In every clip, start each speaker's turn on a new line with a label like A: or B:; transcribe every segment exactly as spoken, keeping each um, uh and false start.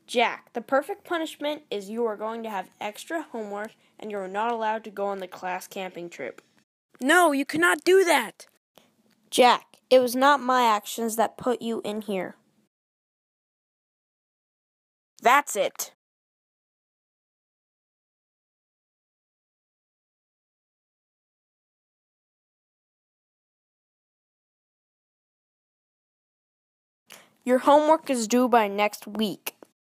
A: Jack, the perfect punishment is you are going to have extra homework and you are not allowed to go on the class camping trip.
B: No, you cannot do that.
A: Jack, it was not my actions that put you in here.
B: That's it.
A: Your homework is due by next week.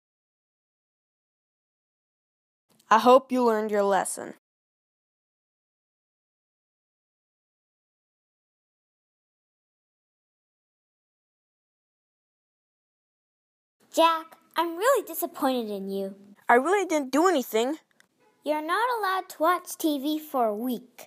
A: I hope you learned your lesson.
C: Jack, I'm really disappointed in you.
B: I really didn't do anything.
C: You're not allowed to watch T V for a week.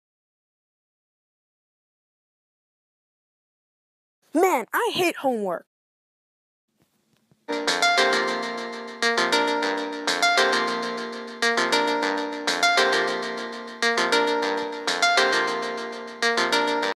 B: Man, I hate homework.